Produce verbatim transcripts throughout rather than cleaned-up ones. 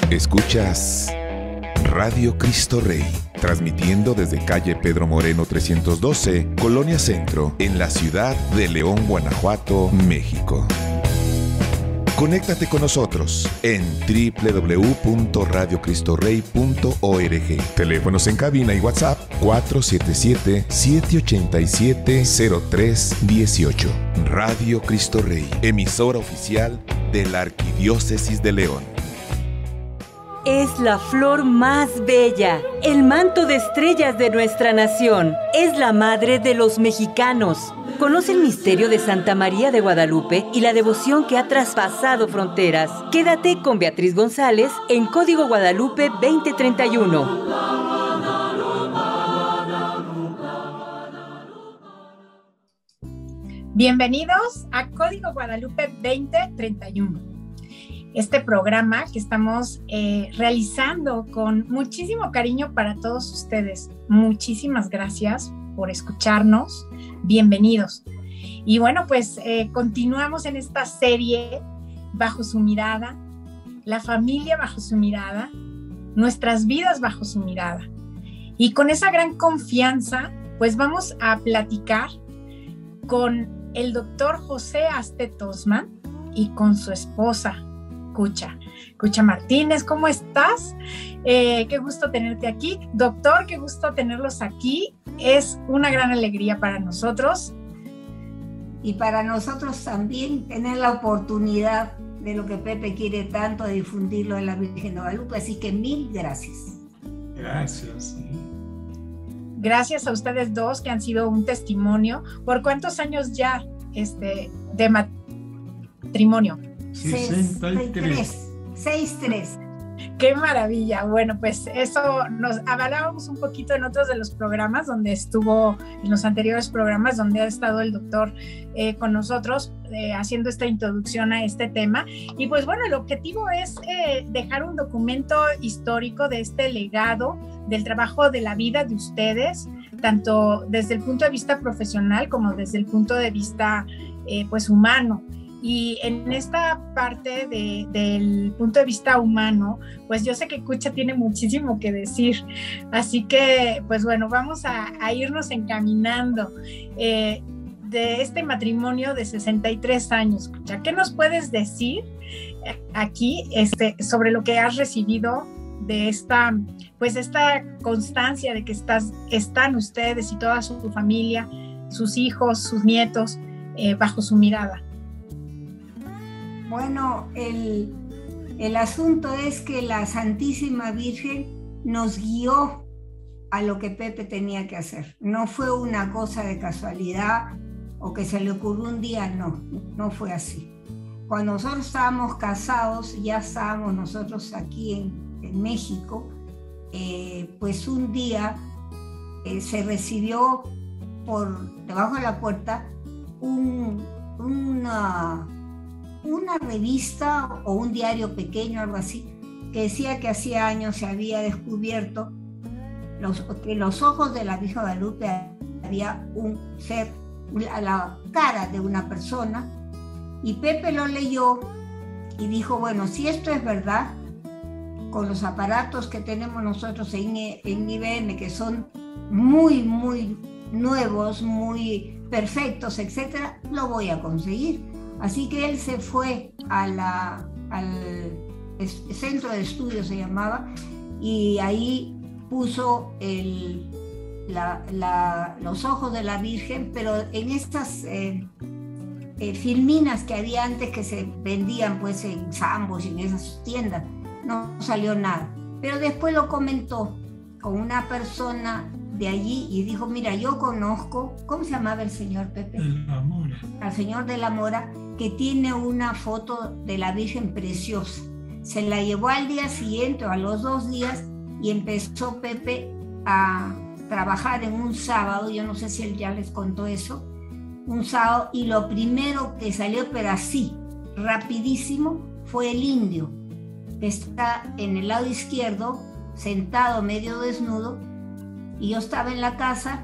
Escuchas Radio Cristo Rey, transmitiendo desde calle Pedro Moreno trescientos doce, Colonia Centro, en la ciudad de León, Guanajuato, México. Conéctate con nosotros en doble u doble u doble u punto radio cristo rey punto org. Teléfonos en cabina y WhatsApp cuatro siete siete, siete ocho siete, cero tres uno ocho. Radio Cristo Rey, emisora oficial de la Arquidiócesis de León. Es la flor más bella, el manto de estrellas de nuestra nación. Es la madre de los mexicanos. Conoce el misterio de Santa María de Guadalupe y la devoción que ha traspasado fronteras. Quédate con Beatriz González en Código Guadalupe veinte treinta y uno. Bienvenidos a Código Guadalupe veinte treinta y uno. Este programa que estamos eh, realizando con muchísimo cariño para todos ustedes. Muchísimas gracias por escucharnos. Bienvenidos. Y bueno, pues eh, continuamos en esta serie Bajo su mirada, la familia bajo su mirada, nuestras vidas bajo su mirada. Y con esa gran confianza, pues vamos a platicar con el doctor José Astet Osman y con su esposa, Cucha. Cucha Martínez, ¿cómo estás? Eh, qué gusto tenerte aquí. Doctor, qué gusto tenerlos aquí. Es una gran alegría para nosotros. Y para nosotros también tener la oportunidad de lo que Pepe quiere tanto, de difundirlo de la Virgen de Guadalupe. Así que mil gracias. Gracias. Gracias a ustedes dos que han sido un testimonio. ¿Por cuántos años ya este, de matrimonio? sesenta y tres. sesenta y tres. ¡Qué maravilla! Bueno, pues eso nos avalábamos un poquito en otros de los programas donde estuvo, en los anteriores programas donde ha estado el doctor eh, con nosotros eh, haciendo esta introducción a este tema. Y pues bueno, el objetivo es eh, dejar un documento histórico de este legado, del trabajo de la vida de ustedes, tanto desde el punto de vista profesional como desde el punto de vista eh, pues humano. Y en esta parte de, del punto de vista humano, pues yo sé que Cucha tiene muchísimo que decir, así que pues bueno, vamos a, a irnos encaminando eh, de este matrimonio de sesenta y tres años. Cucha, ¿qué nos puedes decir aquí este, sobre lo que has recibido de esta, pues esta constancia de que estás, están ustedes y toda su familia, sus hijos, sus nietos, eh, bajo su mirada? Bueno, el, el asunto es que la Santísima Virgen nos guió a lo que Pepe tenía que hacer. No fue una cosa de casualidad o que se le ocurrió un día, no, no fue así. Cuando nosotros estábamos casados, ya estábamos nosotros aquí en, en México, eh, pues un día eh, se recibió por debajo de la puerta un, una... una revista o un diario pequeño, algo así, que decía que hacía años se había descubierto los, que en los ojos de la Virgen de Guadalupe había un ser, la cara de una persona, y Pepe lo leyó y dijo, bueno, si esto es verdad, con los aparatos que tenemos nosotros en, en I B M, que son muy, muy nuevos, muy perfectos, etcétera, lo voy a conseguir. Así que él se fue a la, al centro de estudios, se llamaba, y ahí puso el, la, la, los ojos de la Virgen, pero en estas eh, eh, filminas que había antes que se vendían pues en Sambos y en esas tiendas, no salió nada. Pero después lo comentó con una persona de allí y dijo, mira, yo conozco, ¿cómo se llamaba el señor Pepe? De la Mora. Al señor de la Mora, que tiene una foto de la Virgen preciosa. Se la llevó al día siguiente o a los dos días y empezó Pepe a trabajar en un sábado, yo no sé si él ya les contó eso, un sábado, y lo primero que salió, pero así, rapidísimo, fue el indio, que está en el lado izquierdo, sentado medio desnudo, y yo estaba en la casa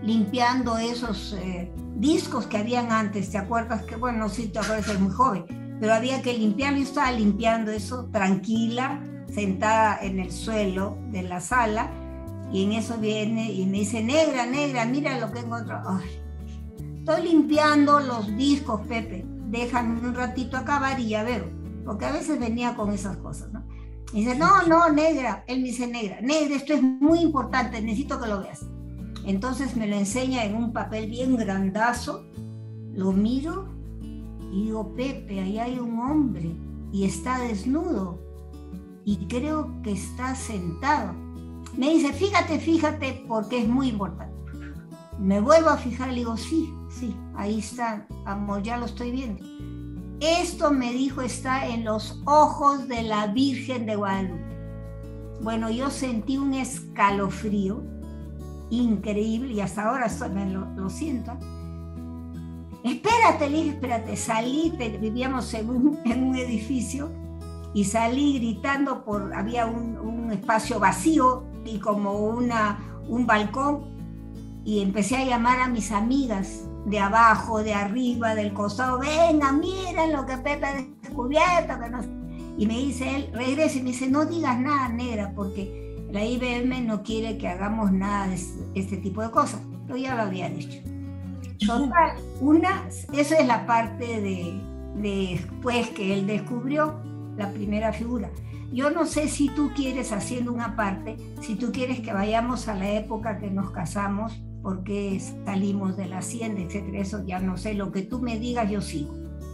limpiando esos eh, discos que habían antes, ¿te acuerdas? Que bueno, sí, te acuerdas, es muy joven, pero había que limpiarlo. Yo estaba limpiando eso tranquila, sentada en el suelo de la sala, y en eso viene y me dice, negra, negra, mira lo que encontró. Ay, estoy limpiando los discos, Pepe, déjame un ratito acabar y ya veo, porque a veces venía con esas cosas, ¿no? Y dice, no, no, negra, él me dice, negra, negra, esto es muy importante, necesito que lo veas. Entonces me lo enseña en un papel bien grandazo, lo miro y digo, Pepe, ahí hay un hombre y está desnudo y creo que está sentado. Me dice, fíjate, fíjate, porque es muy importante. Me vuelvo a fijar y le digo, sí, sí, ahí está, amor, ya lo estoy viendo. Esto, me dijo, está en los ojos de la Virgen de Guadalupe. Bueno, yo sentí un escalofrío increíble y hasta ahora me lo, lo siento. Espérate, le dije, espérate, salí, te, vivíamos en un, en un edificio y salí gritando por, había un, un espacio vacío y como una, un balcón, y empecé a llamar a mis amigas de abajo, de arriba, del costado, venga, miren lo que Pepe ha descubierto, que no... Y me dice él, regresa y me dice, no digas nada, negra, porque la I B M no quiere que hagamos nada de este, este tipo de cosas. Yo ya lo había dicho. Total, una, eso es la parte de, de después que él descubrió la primera figura. Yo no sé si tú quieres, haciendo una parte, si tú quieres que vayamos a la época que nos casamos, porque salimos de la hacienda, etcétera. Eso ya no sé, lo que tú me digas yo sigo.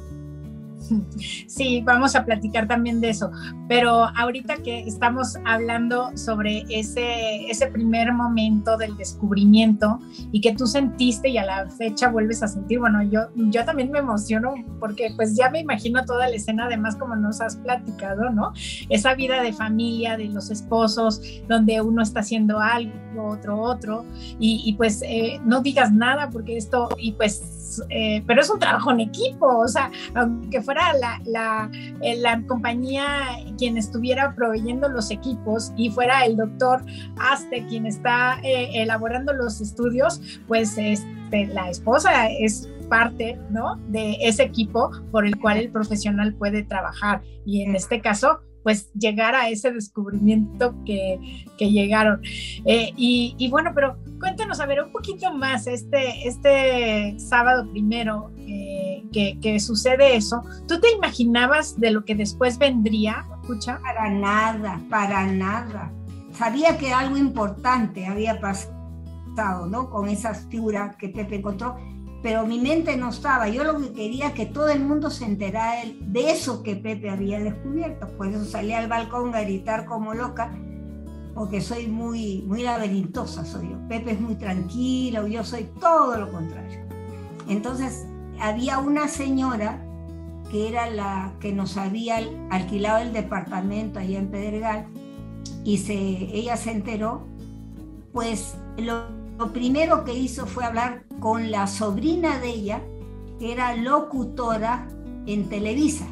Sí, vamos a platicar también de eso, pero ahorita que estamos hablando sobre ese, ese primer momento del descubrimiento y que tú sentiste y a la fecha vuelves a sentir, bueno, yo, yo también me emociono porque pues ya me imagino toda la escena, además como nos has platicado, ¿no? Esa vida de familia, de los esposos, donde uno está haciendo algo, otro, otro, y, y pues eh, no digas nada porque esto, y pues, eh, pero es un trabajo en equipo, o sea, aunque fuera La, la, la compañía quien estuviera proveyendo los equipos y fuera el doctor Aste quien está eh, elaborando los estudios, pues este, la esposa es parte, ¿no?, de ese equipo por el cual el profesional puede trabajar, y en este caso pues llegar a ese descubrimiento que, que llegaron. Eh, y, y bueno, pero cuéntanos, a ver, un poquito más, este, este sábado primero eh, que, que sucede eso, ¿tú te imaginabas de lo que después vendría? ¿Escucha? Para nada, para nada. Sabía que algo importante había pasado, ¿no?, con esa figura que Pepe encontró, pero mi mente no estaba. Yo lo que quería es que todo el mundo se enterara de eso que Pepe había descubierto. Por eso salí al balcón a gritar como loca, porque soy muy, muy laberintosa, soy yo. Pepe es muy tranquilo, yo soy todo lo contrario. Entonces, había una señora que era la que nos había alquilado el departamento allá en Pedregal, y se, ella se enteró, pues lo Lo primero que hizo fue hablar con la sobrina de ella, que era locutora en Televisa.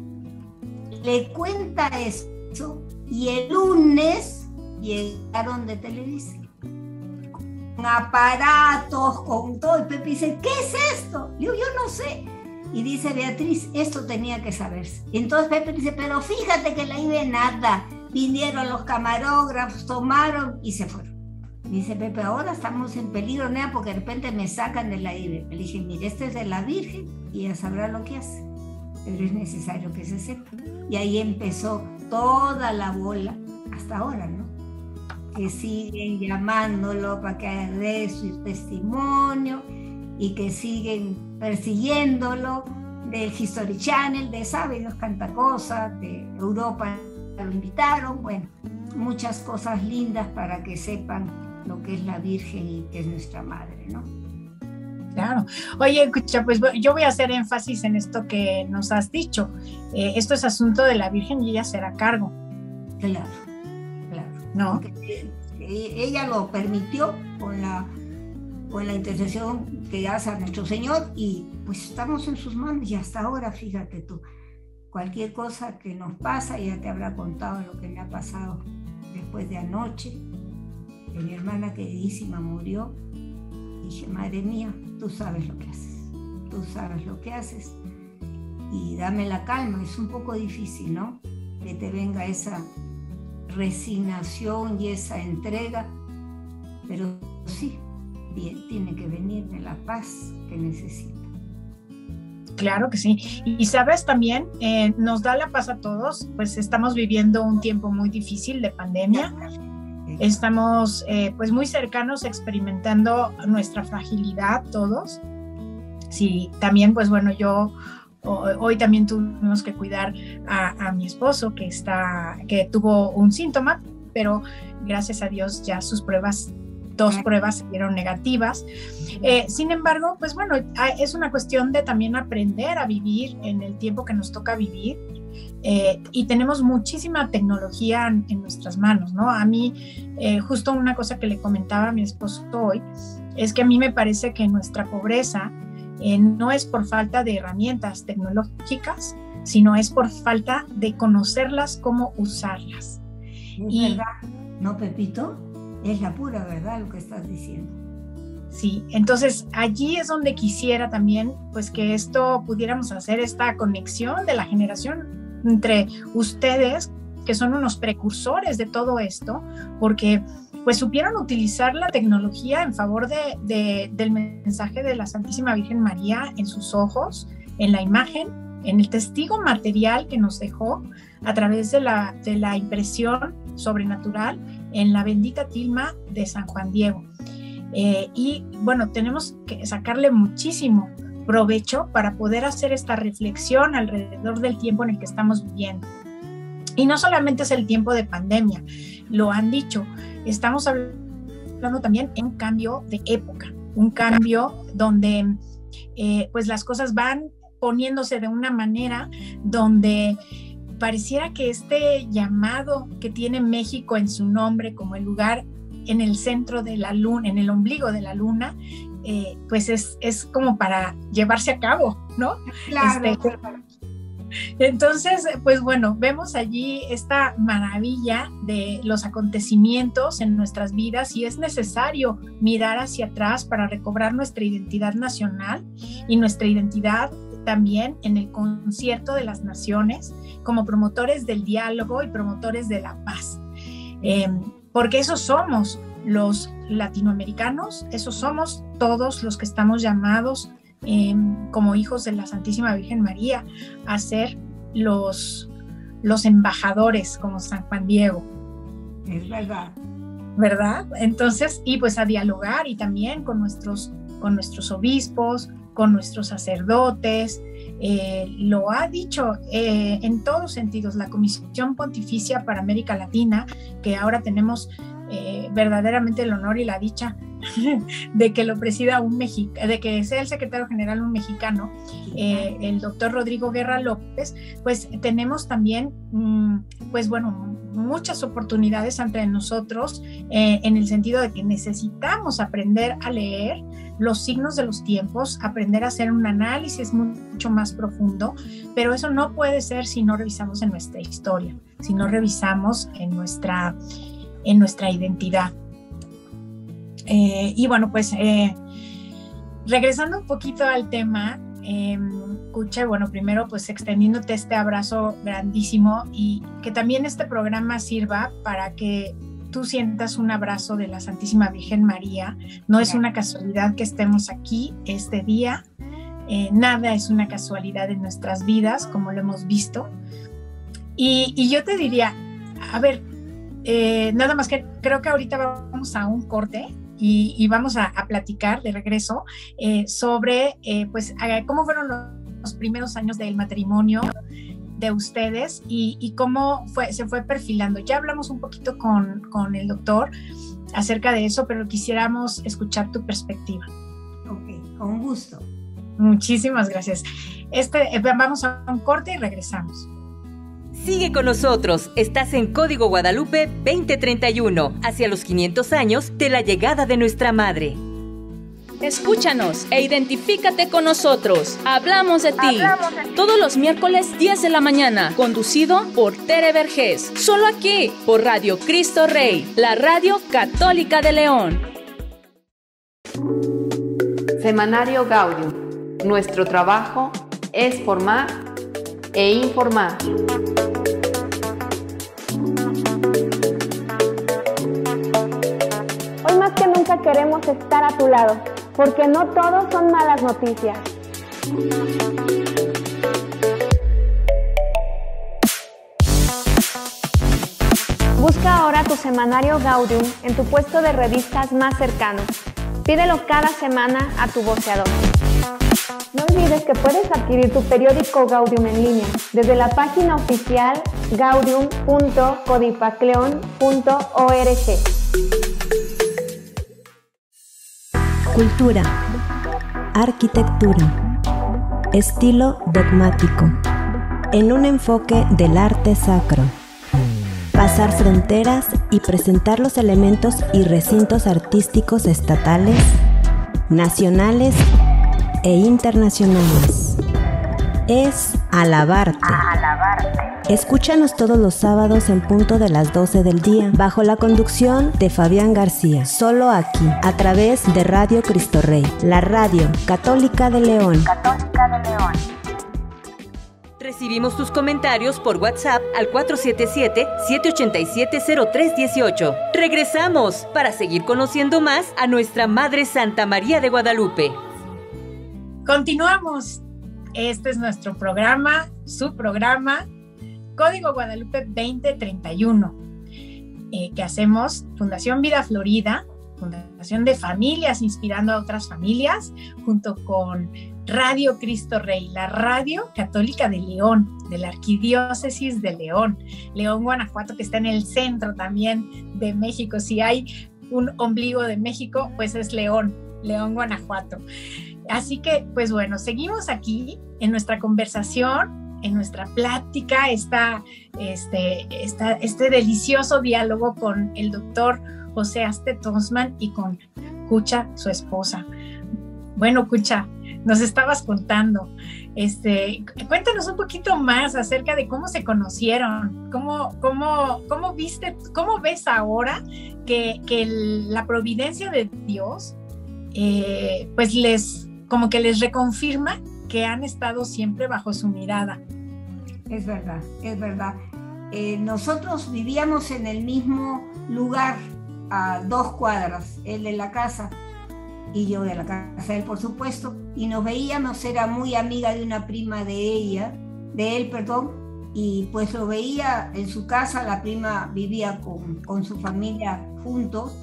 Le cuenta eso y el lunes llegaron de Televisa. Con aparatos, con todo. Y Pepe dice, ¿qué es esto? Yo, yo no sé. Y dice Beatriz, esto tenía que saberse. Y entonces Pepe dice, pero fíjate que la I B nada. Vinieron los camarógrafos, tomaron y se fueron. Dice Pepe, ahora estamos en peligro, nea, porque de repente me sacan del aire. Le dije, mire, este es de la Virgen y ella sabrá lo que hace, pero es necesario que se sepa. Y ahí empezó toda la bola, hasta ahora, ¿no? Que siguen llamándolo para que dé su testimonio y que siguen persiguiéndolo, del History Channel, de Sabe Dios Canta Cosas, de Europa lo invitaron, bueno, muchas cosas lindas para que sepan lo que es la Virgen y que es nuestra madre, ¿no? Claro. Oye, escucha, pues yo voy a hacer énfasis en esto que nos has dicho. Eh, esto es asunto de la Virgen y ella será cargo. Claro, claro. ¿No? Porque ella lo permitió con la, con la intercesión que hace a nuestro Señor, y pues estamos en sus manos, y hasta ahora, fíjate tú, cualquier cosa que nos pasa, ella te habrá contado lo que me ha pasado después de anoche, que mi hermana queridísima murió. Dije, madre mía, tú sabes lo que haces, tú sabes lo que haces. y dame la calma. Es un poco difícil, ¿no? Que te venga esa resignación y esa entrega, pero sí, bien, tiene que venirme la paz que necesito. Claro que sí. Y sabes también, eh, nos da la paz a todos, pues estamos viviendo un tiempo muy difícil de pandemia. Estamos eh, pues muy cercanos experimentando nuestra fragilidad todos. Sí, también pues bueno, yo hoy también tuvimos que cuidar a, a mi esposo que, está, que tuvo un síntoma, pero gracias a Dios ya sus pruebas, dos pruebas salieron negativas. Eh, sin embargo, pues bueno, es una cuestión de también aprender a vivir en el tiempo que nos toca vivir. Eh, y tenemos muchísima tecnología en, en nuestras manos, ¿no? A mí, eh, justo una cosa que le comentaba a mi esposo hoy, es que a mí me parece que nuestra pobreza eh, no es por falta de herramientas tecnológicas, sino es por falta de conocerlas, cómo usarlas. Es y, verdad, ¿no, Pepito? Es la pura verdad lo que estás diciendo. Sí, entonces allí es donde quisiera también pues que esto pudiéramos hacer esta conexión de la generación entre ustedes, que son unos precursores de todo esto, porque pues supieron utilizar la tecnología en favor de, de, del mensaje de la Santísima Virgen María en sus ojos, en la imagen, en el testigo material que nos dejó a través de la, de la impresión sobrenatural en la bendita tilma de San Juan Diego. Eh, y bueno, tenemos que sacarle muchísimo provecho para poder hacer esta reflexión alrededor del tiempo en el que estamos viviendo. Y no solamente es el tiempo de pandemia, lo han dicho, estamos hablando también de un cambio de época, un cambio donde eh, pues las cosas van poniéndose de una manera donde pareciera que este llamado que tiene México en su nombre como el lugar en el centro de la luna, en el ombligo de la luna, eh, pues es, es como para llevarse a cabo, ¿no? Claro. Este, entonces, pues bueno, vemos allí esta maravilla de los acontecimientos en nuestras vidas y es necesario mirar hacia atrás para recobrar nuestra identidad nacional y nuestra identidad también en el concierto de las naciones como promotores del diálogo y promotores de la paz. Eh, porque esos somos los latinoamericanos, esos somos todos los que estamos llamados eh, como hijos de la Santísima Virgen María a ser los, los embajadores como San Juan Diego. Es verdad. ¿Verdad? Entonces, y pues a dialogar y también con nuestros, con nuestros obispos, con nuestros sacerdotes. Eh, lo ha dicho eh, en todos sentidos la Comisión Pontificia para América Latina, que ahora tenemos eh, verdaderamente el honor y la dicha de que lo presida un mexicano, de que sea el secretario general un mexicano, eh, el doctor Rodrigo Guerra López. Pues tenemos también, mm, pues bueno, muchas oportunidades entre nosotros eh, en el sentido de que necesitamos aprender a leer los signos de los tiempos, aprender a hacer un análisis mucho más profundo, pero eso no puede ser si no revisamos en nuestra historia, si no revisamos en nuestra, en nuestra identidad. Eh, y bueno, pues eh, regresando un poquito al tema, eh, Cucha, bueno, primero pues extendiéndote este abrazo grandísimo y que también este programa sirva para que tú sientas un abrazo de la Santísima Virgen María. No es una casualidad que estemos aquí este día, eh, nada es una casualidad en nuestras vidas, como lo hemos visto. Y, y yo te diría, a ver, eh, nada más que creo que ahorita vamos a un corte y, y vamos a, a platicar de regreso eh, sobre eh, pues, cómo fueron los, los primeros años del matrimonio de ustedes y, y cómo fue, se fue perfilando. Ya hablamos un poquito con, con el doctor acerca de eso, pero quisiéramos escuchar tu perspectiva. Ok, con gusto. Muchísimas gracias. Este, vamos a un corte y regresamos. Sigue con nosotros, estás en Código Guadalupe veinte treinta y uno, hacia los quinientos años de la llegada de nuestra Madre. Escúchanos e identifícate con nosotros. Hablamos de ti. Hablamos de ti. Todos los miércoles diez de la mañana, conducido por Tere Vergés. Solo aquí, por Radio Cristo Rey, la radio católica de León. Semanario Gaudium. Nuestro trabajo es formar e informar. Hoy más que nunca queremos estar a tu lado, porque no todos son malas noticias. Busca ahora tu semanario Gaudium en tu puesto de revistas más cercano. Pídelo cada semana a tu voceador. No olvides que puedes adquirir tu periódico Gaudium en línea desde la página oficial gaudium punto codipacleon punto org. Cultura, arquitectura, estilo dogmático, en un enfoque del arte sacro. Pasar fronteras y presentar los elementos y recintos artísticos estatales, nacionales e internacionales. Es alabarte. alabarte. Escúchanos todos los sábados en punto de las doce del día, bajo la conducción de Fabián García, solo aquí, a través de Radio Cristo Rey, la radio católica de León. Católica de León. Recibimos tus comentarios por WhatsApp al cuatro siete siete, siete ocho siete, cero tres uno ocho. Regresamos para seguir conociendo más a nuestra Madre Santa María de Guadalupe. Continuamos. Este es nuestro programa, su programa, Código Guadalupe veinte treinta y uno, eh, que hacemos Fundación Vida Florida, Fundación de Familias Inspirando a Otras Familias, junto con Radio Cristo Rey, la radio católica de León, de la Arquidiócesis de León, León, Guanajuato, que está en el centro también de México. Si hay un ombligo de México, pues es León, León, Guanajuato. Así que, pues bueno, seguimos aquí en nuestra conversación, en nuestra plática, esta, este, esta, este delicioso diálogo con el doctor José Aste Tonsman y con Cucha, su esposa. Bueno, Cucha, nos estabas contando, este, cuéntanos un poquito más acerca de cómo se conocieron, cómo, cómo, cómo viste, cómo ves ahora que, que el, la providencia de Dios, eh, pues les, como que les reconfirma que han estado siempre bajo su mirada. Es verdad, es verdad. Eh, nosotros vivíamos en el mismo lugar, a dos cuadras, él de la casa y yo de la casa de él, por supuesto, y nos veíamos, era muy amiga de una prima de ella, de él, perdón, y pues lo veía en su casa, la prima vivía con, con su familia juntos,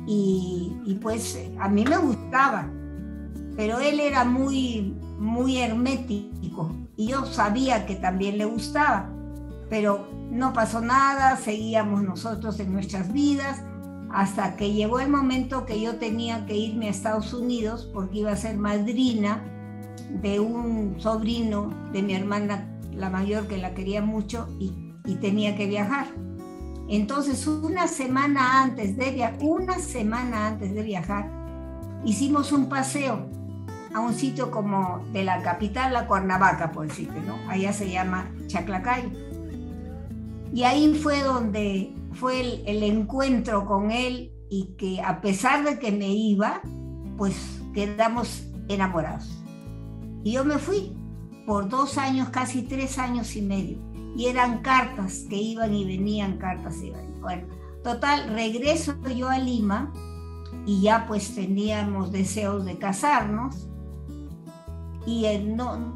y, y pues a mí me gustaba, pero él era muy, muy hermético, y yo sabía que también le gustaba, pero no pasó nada, seguíamos nosotros en nuestras vidas, hasta que llegó el momento que yo tenía que irme a Estados Unidos porque iba a ser madrina de un sobrino de mi hermana, la mayor, que la quería mucho, y, y tenía que viajar. Entonces, una semana antes de viajar, una semana antes de viajar, hicimos un paseo a un sitio como de la capital, la Cuernavaca, por decirte, ¿no? Allá se llama Chaclacayo. Y ahí fue donde fue el, el encuentro con él, y que a pesar de que me iba, pues quedamos enamorados. Y yo me fui por dos años, casi tres años y medio. Y eran cartas que iban y venían, cartas y iban. Bueno, total, regreso yo a Lima y ya pues teníamos deseos de casarnos. Y eh, no,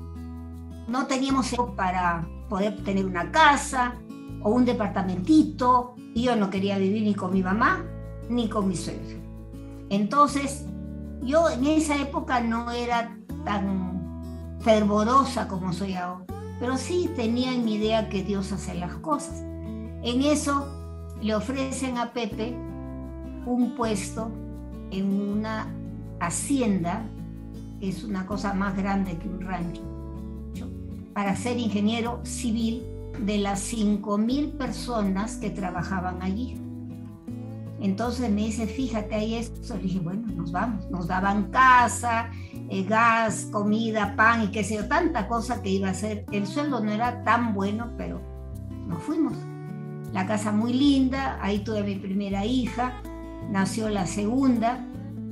no teníamos tiempo para poder tener una casa o un departamentito, y yo no quería vivir ni con mi mamá ni con mi suegra. Entonces, yo en esa época no era tan fervorosa como soy ahora, pero sí tenía en mi idea que Dios hace las cosas. En eso le ofrecen a Pepe un puesto en una hacienda, que es una cosa más grande que un rancho, para ser ingeniero civil de las cinco mil personas que trabajaban allí. Entonces me dice, fíjate, ahí esto. Le dije, bueno, nos vamos. Nos daban casa, eh, gas, comida, pan y qué sé yo, tanta cosa que iba a hacer. El sueldo no era tan bueno, pero nos fuimos. La casa muy linda, ahí tuve mi primera hija, nació la segunda,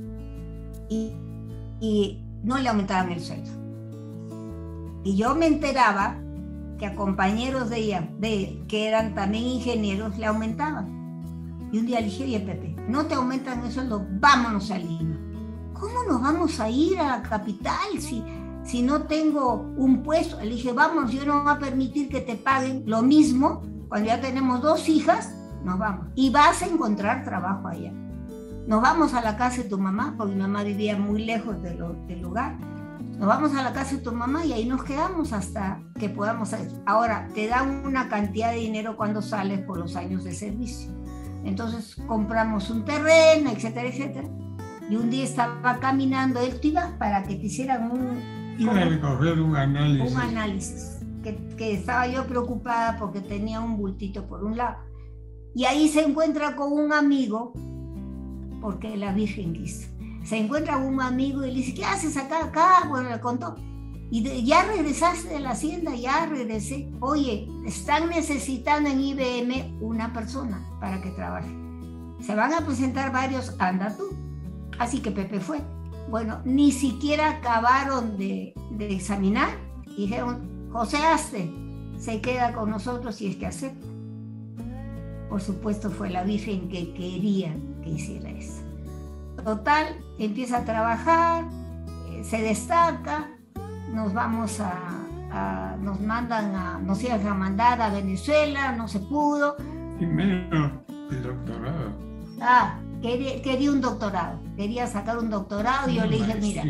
y, y no le aumentaban el sueldo. Y yo me enteraba que a compañeros de ella, de, que eran también ingenieros, le aumentaban. Y un día le dije, oye Pepe, no te aumentan el sueldo, vámonos a Lima. ¿Cómo nos vamos a ir a la capital si, si no tengo un puesto? Le dije, vamos, yo no voy a permitir que te paguen lo mismo. Cuando ya tenemos dos hijas, nos vamos. Y vas a encontrar trabajo allá. Nos vamos a la casa de tu mamá, porque mi mamá vivía muy lejos de lo, del lugar. Nos vamos a la casa de tu mamá y ahí nos quedamos hasta que podamos salir. Ahora, te dan una cantidad de dinero cuando sales por los años de servicio. Entonces compramos un terreno, etcétera, etcétera. Y un día estaba caminando, él te iba para que te hicieran un... Iba a recoger un análisis. Un análisis, que, que estaba yo preocupada porque tenía un bultito por un lado. Y ahí se encuentra con un amigo, porque la Virgen quiso. Se encuentra con un amigo y le dice, ¿qué haces acá? Acá, bueno, le contó. Y de, ya regresaste de la hacienda, ya regresé. Oye, están necesitando en I B M una persona para que trabaje. Se van a presentar varios, anda tú. Así que Pepe fue. Bueno, ni siquiera acabaron de, de examinar. Dijeron, José Aste se queda con nosotros si es que acepta. Por supuesto fue la Virgen que quería que hiciera eso. Total, empieza a trabajar, eh, se destaca, nos vamos a, a, nos mandan a, nos iban a mandar a Venezuela, no se pudo. Primero el doctorado. Ah, quería, quería un doctorado, quería sacar un doctorado y yo le dije, mira,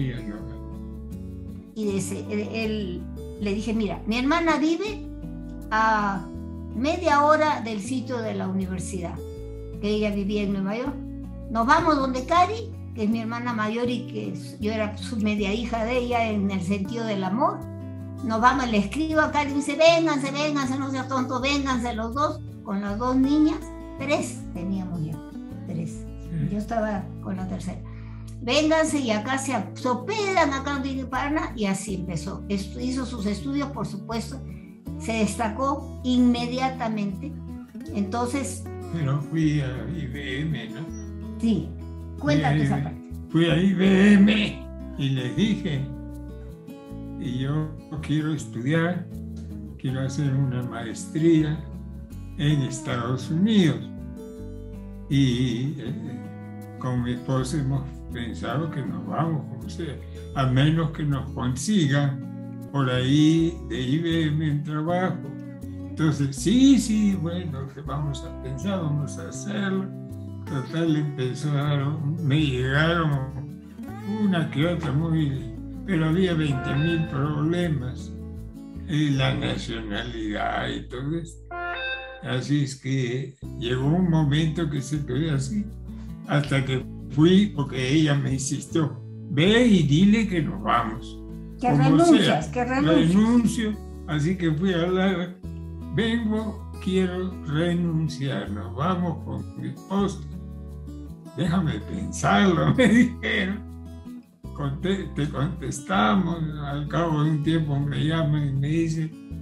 y dice, él, él, le dije, mira, mi hermana vive a media hora del sitio de la universidad, que ella vivía en Nueva York. Nos vamos donde Cari, que es mi hermana mayor y que yo era su media hija de ella en el sentido del amor. Nos vamos, le escribo a Cari y dice, vénganse, vénganse, no seas tonto, vénganse los dos, con las dos niñas. Tres teníamos ya, tres. Yo estaba con la tercera. Vénganse y acá se hospedan, acá no tienen para nada. Y así empezó. Hizo sus estudios, por supuesto. Se destacó inmediatamente. Entonces... Pero fui a I B M, ¿no? Sí, cuéntate esa parte. Fui a I B M y les dije, y yo quiero estudiar, quiero hacer una maestría en Estados Unidos. Y eh, con mi esposa hemos pensado que nos vamos, como sea, a menos que nos consigan por ahí de I B M en trabajo. Entonces, sí, sí, bueno, que vamos a pensar, vamos a hacerlo. Total, empezaron, me llegaron una que otra muy, pero había veinte mil problemas, y la nacionalidad y todo esto. Así es que llegó un momento que se quedó así, hasta que fui, porque ella me insistió, ve y dile que nos vamos. Que renuncias, que renuncias. Renuncio, así que fui a hablar, vengo, quiero renunciar, nos vamos con mi esposa. Déjame pensarlo, me dijeron. Conte, te contestamos, al cabo de un tiempo me llaman y me dicen,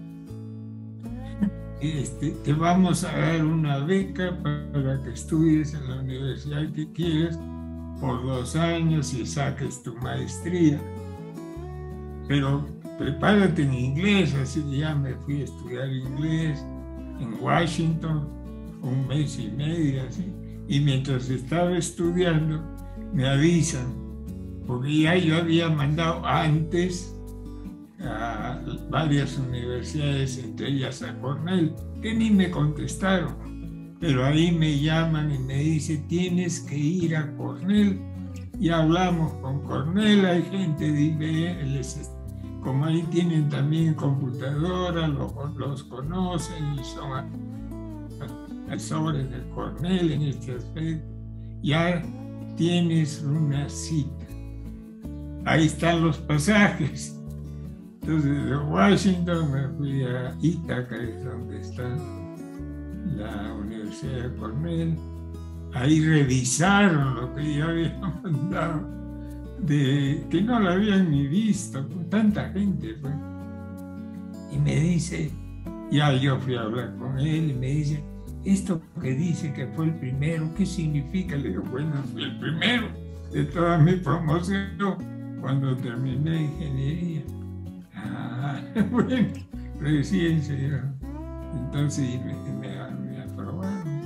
este, te vamos a dar una beca para que estudies en la universidad que quieres por dos años y saques tu maestría. Pero prepárate en inglés, así que ya me fui a estudiar inglés en Washington, un mes y medio, así. Y mientras estaba estudiando, me avisan, porque ya yo había mandado antes a varias universidades, entre ellas a Cornell, que ni me contestaron. Pero ahí me llaman y me dicen, tienes que ir a Cornell. Y hablamos con Cornell, hay gente de I B M, les, como ahí tienen también computadora, los, los conocen y son asesores de Cornell en este aspecto, ya tienes una cita. Ahí están los pasajes. Entonces de Washington me fui a Ítaca, es donde está la Universidad de Cornell. Ahí revisaron lo que yo había mandado, de, que no lo habían ni visto, con tanta gente. Pues. Y me dice, ya yo fui a hablar con él y me dice, esto que dice que fue el primero, ¿qué significa? Le digo, bueno, fui el primero de toda mi promoción cuando terminé ingeniería. Ah, bueno, recién se iba. Entonces me, me, me aprobaron.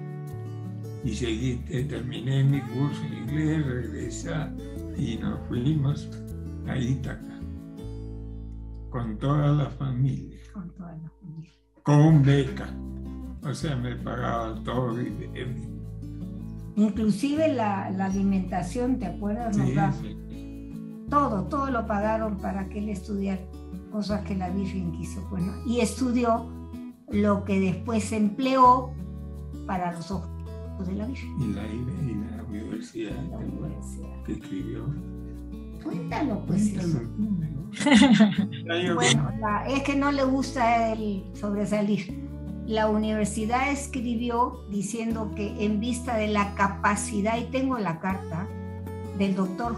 Y seguí, terminé mi curso en inglés, regresé y nos fuimos a Ítaca. Con toda la familia. Con toda la familia. Con beca. O sea, me pagaba todo. Y, Inclusive la, la alimentación, ¿te acuerdas? sí, Nos sí. Todo, todo lo pagaron para que él estudiara, cosas que la Virgen quiso. Bueno, y estudió lo que después se empleó para los ojos de la Virgen. Y la, y la universidad, La universidad. que escribió. Cuéntalo, pues. Cuéntalo Eso. tú, ¿no? Bueno, la, es que no le gusta el sobresalir. La universidad escribió diciendo que en vista de la capacidad, y tengo la carta del doctor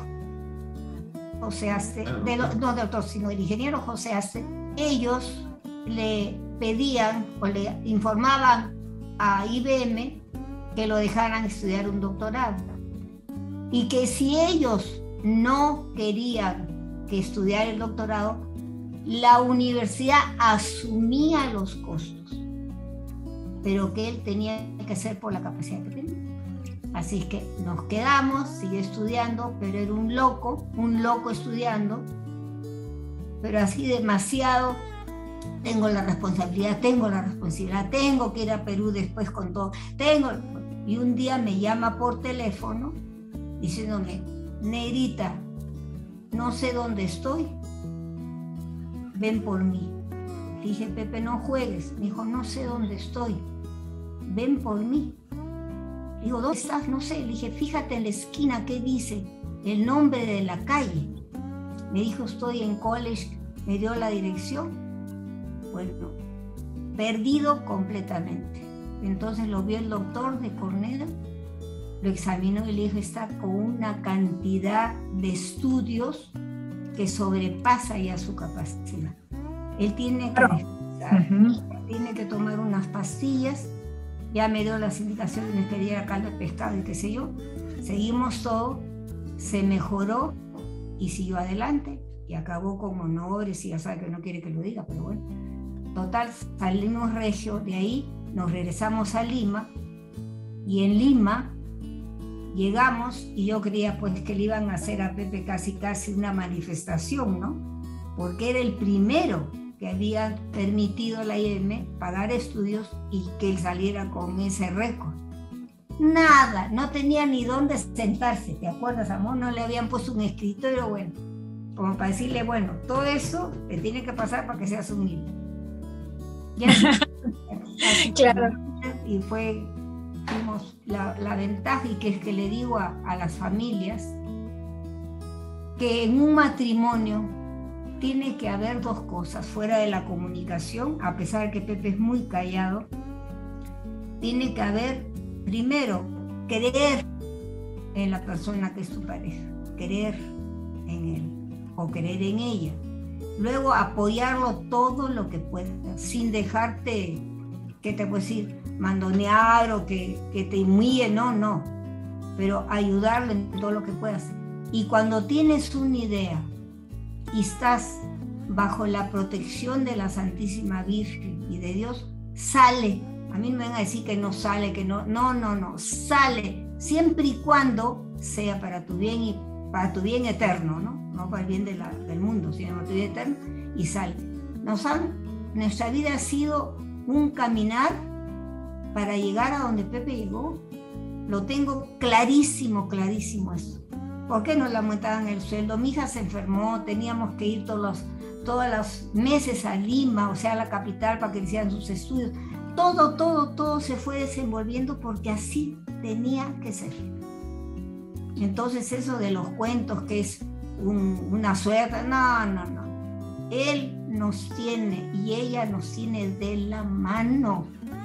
José Aste, de, no del doctor, sino del ingeniero José Aste, ellos le pedían o le informaban a I B M que lo dejaran estudiar un doctorado y que si ellos no querían que estudiara el doctorado, la universidad asumía los costos, pero que él tenía que hacer por la capacidad que tenía. Así es que nos quedamos, sigue estudiando, pero era un loco, un loco estudiando, pero así demasiado, tengo la responsabilidad, tengo la responsabilidad, tengo que ir a Perú después con todo, tengo... Y un día me llama por teléfono diciéndome, Negrita, no sé dónde estoy, ven por mí. Le dije, Pepe, no juegues. Me dijo, no sé dónde estoy, ven por mí. Le digo, ¿dónde estás? No sé. Le dije, fíjate en la esquina qué dice el nombre de la calle. Me dijo, estoy en college. Me dio la dirección. Bueno, perdido completamente. Entonces lo vio el doctor de Cornell, lo examinó y le dijo, está con una cantidad de estudios que sobrepasa ya su capacidad. Él tiene que descansar, uh-huh. tiene que tomar unas pastillas. Ya me dio las indicaciones que diera caldo de pescado y qué sé yo. Seguimos todo, se mejoró y siguió adelante y acabó con honores y ya sabe que no quiere que lo diga, pero bueno. Total, salimos regio de ahí, nos regresamos a Lima y en Lima llegamos y yo creía pues que le iban a hacer a Pepe casi casi una manifestación, ¿no? Porque era el primero que había permitido la I B M pagar estudios y que él saliera con ese récord. Nada, no tenía ni dónde sentarse, ¿te acuerdas, amor? No le habían puesto un escritorio, bueno, como para decirle, bueno, todo eso te tiene que pasar para que seas humilde. Ya así, claro. Y fue, fuimos la, la ventaja, y que es que le digo a, a las familias que en un matrimonio tiene que haber dos cosas fuera de la comunicación, a pesar de que Pepe es muy callado. Tiene que haber, primero, creer en la persona que es tu pareja, creer en él o creer en ella. Luego apoyarlo todo lo que puedas, sin dejarte, ¿qué te puedo decir?, mandonear o que, que te humille, no, no, pero ayudarlo en todo lo que puedas. Y cuando tienes una idea y estás bajo la protección de la Santísima Virgen y de Dios, sale. A mí me van a decir que no sale, que no, no, no, no, sale, siempre y cuando sea para tu bien y para tu bien eterno, ¿no? No para el bien de la, del mundo, sino para tu bien eterno, y sale. Nos han, nuestra vida ha sido un caminar para llegar a donde Pepe llegó. Lo tengo clarísimo, clarísimo eso. ¿Por qué no le aumentaban el sueldo? Mi hija se enfermó, teníamos que ir todos los, todos los meses a Lima, o sea, a la capital, para que hicieran sus estudios. Todo, todo, todo se fue desenvolviendo porque así tenía que ser. Entonces eso de los cuentos que es un, una suerte, no, no, no. Él nos tiene y ella nos tiene de la mano.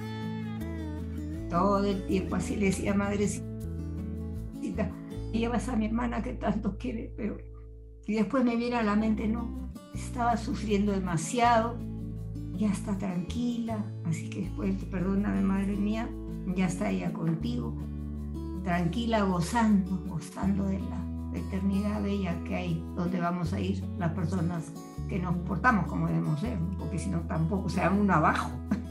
Todo el tiempo, así le decía, madrecita, llevas a mi hermana que tanto quiere, pero... Y después me viene a la mente, no, estaba sufriendo demasiado, ya está tranquila, así que después, perdóname, madre mía, ya está ella contigo, tranquila, gozando, gozando de la eternidad bella que hay, donde vamos a ir las personas que nos portamos como debemos ser, porque si no tampoco se da uno abajo.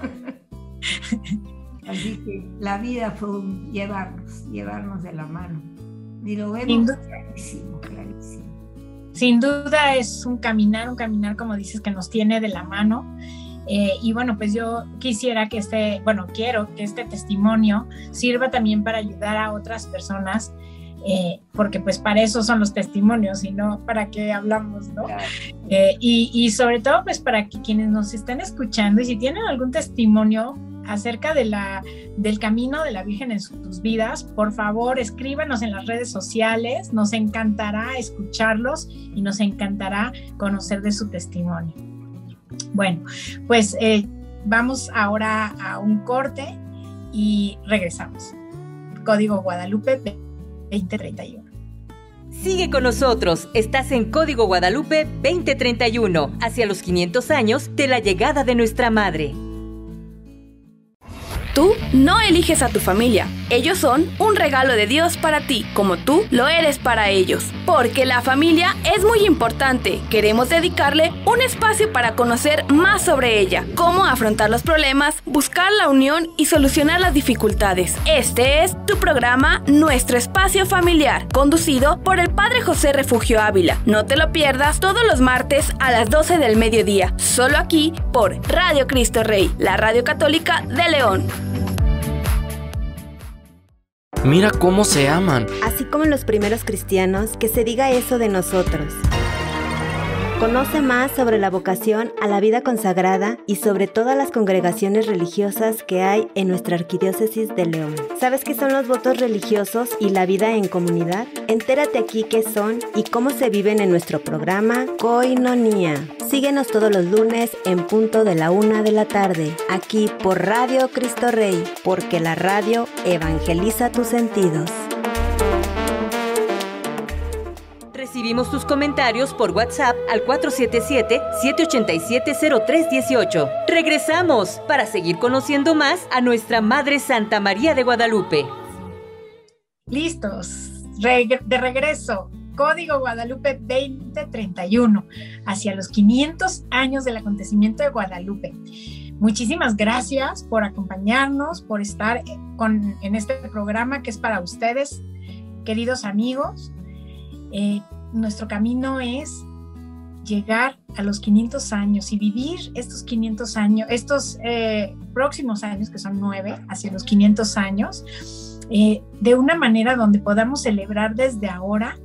Así que la vida fue un llevarnos, llevarnos de la mano. Y lo vemos clarísimo, clarísimo. Sin duda es un caminar, un caminar, como dices, que nos tiene de la mano. Eh, y bueno, pues yo quisiera que este, bueno, quiero que este testimonio sirva también para ayudar a otras personas, eh, porque pues para eso son los testimonios y no para qué hablamos, ¿no? Claro. Eh, y, y sobre todo pues para que quienes nos estén escuchando y si tienen algún testimonio acerca de la, del camino de la Virgen en sus vidas, por favor escríbanos en las redes sociales, nos encantará escucharlos y nos encantará conocer de su testimonio. Bueno, pues eh, vamos ahora a un corte y regresamos. Código Guadalupe veinte treinta y uno. Sigue con nosotros, estás en Código Guadalupe veinte treinta y uno, hacia los quinientos años de la llegada de nuestra madre. Tú no eliges a tu familia. Ellos son un regalo de Dios para ti, como tú lo eres para ellos. Porque la familia es muy importante. Queremos dedicarle un espacio para conocer más sobre ella, cómo afrontar los problemas, buscar la unión y solucionar las dificultades. Este es tu programa Nuestro Espacio Familiar, conducido por el Padre José Refugio Ávila. No te lo pierdas todos los martes a las doce del mediodía, solo aquí por Radio Cristo Rey, la radio católica de León. Mira cómo se aman. Así como en los primeros cristianos, que se diga eso de nosotros. Conoce más sobre la vocación a la vida consagrada y sobre todas las congregaciones religiosas que hay en nuestra Arquidiócesis de León. ¿Sabes qué son los votos religiosos y la vida en comunidad? Entérate aquí qué son y cómo se viven en nuestro programa Koinonía. Síguenos todos los lunes en punto de la una de la tarde, aquí por Radio Cristo Rey, porque la radio evangeliza tus sentidos. Recibimos tus comentarios por WhatsApp al cuatro siete siete, siete ocho siete, cero tres uno ocho. Regresamos para seguir conociendo más a nuestra Madre Santa María de Guadalupe. Listos, Reg- de regreso. Código Guadalupe veinte treinta y uno, hacia los quinientos años del acontecimiento de Guadalupe. Muchísimas gracias por acompañarnos, por estar con, en este programa que es para ustedes, queridos amigos. Eh, nuestro camino es llegar a los quinientos años y vivir estos quinientos años, estos eh, próximos años, que son nueve, hacia los quinientos años, eh, de una manera donde podamos celebrar desde ahora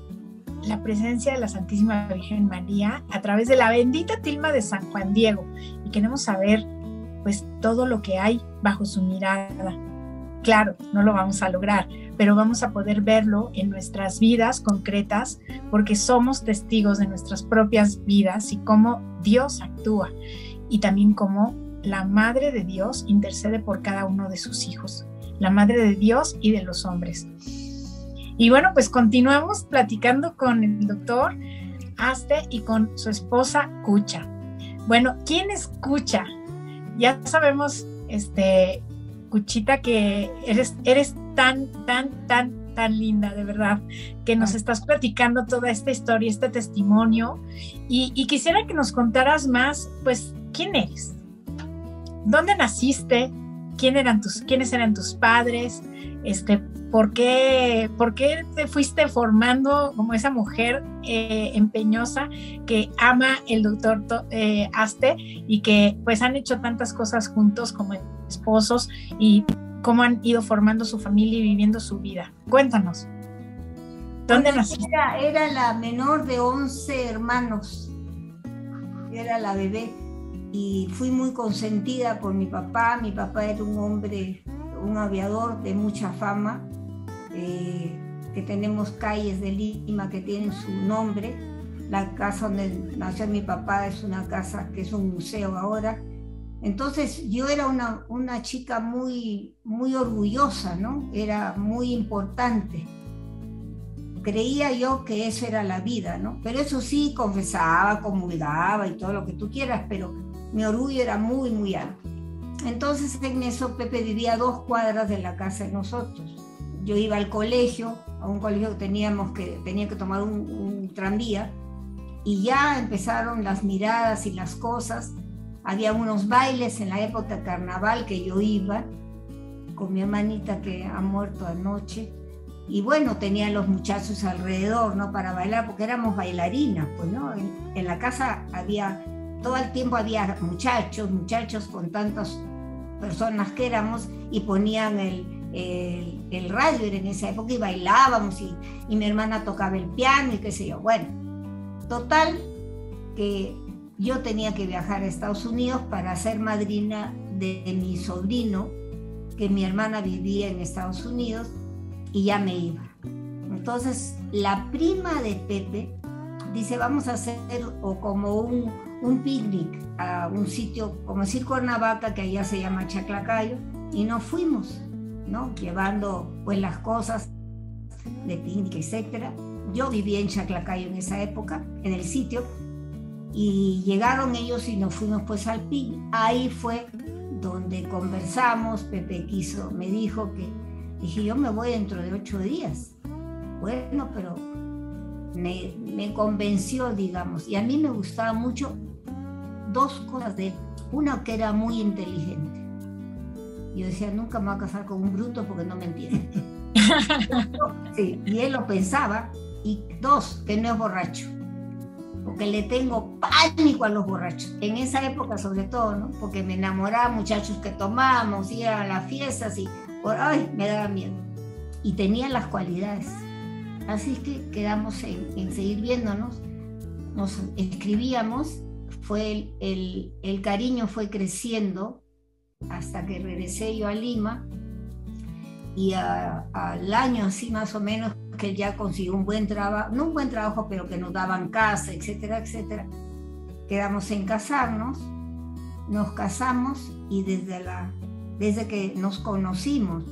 la presencia de la Santísima Virgen María a través de la bendita tilma de San Juan Diego, y queremos saber pues todo lo que hay bajo su mirada. Claro, no lo vamos a lograr, pero vamos a poder verlo en nuestras vidas concretas, porque somos testigos de nuestras propias vidas y cómo Dios actúa, y también cómo la Madre de Dios intercede por cada uno de sus hijos, la Madre de Dios y de los hombres. Y bueno, pues continuamos platicando con el doctor Aste y con su esposa Cucha. Bueno, ¿quién es Cucha? Ya sabemos, este, Cuchita, que eres, eres tan, tan, tan, tan linda, de verdad, que nos estás platicando toda esta historia, este testimonio, y, y quisiera que nos contaras más, pues, ¿quién eres? ¿Dónde naciste? ¿Quién eran tus, ¿Quiénes eran tus padres? Este, ¿por qué, ¿Por qué te fuiste formando como esa mujer eh, empeñosa que ama el doctor eh, Aste, y que pues han hecho tantas cosas juntos como esposos, y cómo han ido formando su familia y viviendo su vida? Cuéntanos. ¿Dónde Bueno, naciste? Era, era la menor de once hermanos, era la bebé, y fui muy consentida por mi papá. Mi papá era un hombre, un aviador de mucha fama, eh, que tenemos calles de Lima que tienen su nombre. La casa donde nació mi papá es una casa que es un museo ahora. Entonces yo era una, una chica muy, muy orgullosa, ¿no? Era muy importante. Creía yo que eso era la vida, ¿no? Pero eso sí, confesaba, comulgaba y todo lo que tú quieras, pero mi orgullo era muy, muy alto. Entonces en eso Pepe vivía a dos cuadras de la casa de nosotros. Yo iba al colegio, a un colegio que teníamos que, tenía que tomar un, un tranvía, y ya empezaron las miradas y las cosas. Había unos bailes en la época de carnaval que yo iba con mi hermanita que ha muerto anoche, y bueno, tenía los muchachos alrededor, ¿no? Para bailar, porque éramos bailarinas, pues, ¿no? En, en la casa había, todo el tiempo había muchachos, muchachos con tantas personas que éramos, y ponían el, el, el radio en esa época y bailábamos, y, y mi hermana tocaba el piano y qué sé yo. Bueno, total que yo tenía que viajar a Estados Unidos para ser madrina de mi sobrino, que mi hermana vivía en Estados Unidos, y ya me iba. Entonces la prima de Pepe dice, vamos a hacer o como un, un picnic a un sitio como decir Cuernavaca, que allá se llama Chaclacayo, y nos fuimos, ¿no? Llevando pues las cosas de picnic, etcétera. Yo vivía en Chaclacayo en esa época, en el sitio, y llegaron ellos y nos fuimos pues al picnic. Ahí fue donde conversamos. Pepe quiso, me dijo que, dije, yo me voy dentro de ocho días. Bueno, pero me, me convenció, digamos, y a mí me gustaba mucho dos cosas de él. Una, que era muy inteligente. Yo decía, nunca me voy a casar con un bruto porque no me entiende. Sí, y él lo pensaba. Y dos, que no es borracho, porque le tengo pánico a los borrachos. En esa época sobre todo, ¿no? Porque me enamoraba muchachos que tomábamos, iban a las fiestas y por, ay, me daba miedo. Y tenía las cualidades. Así es que quedamos en, en seguir viéndonos, nos escribíamos, fue el, el, el cariño fue creciendo hasta que regresé yo a Lima, y a, al año así más o menos que él ya consiguió un buen trabajo, no un buen trabajo, pero que nos daban casa, etcétera, etcétera. Quedamos en casarnos, nos casamos, y desde, la, desde que nos conocimos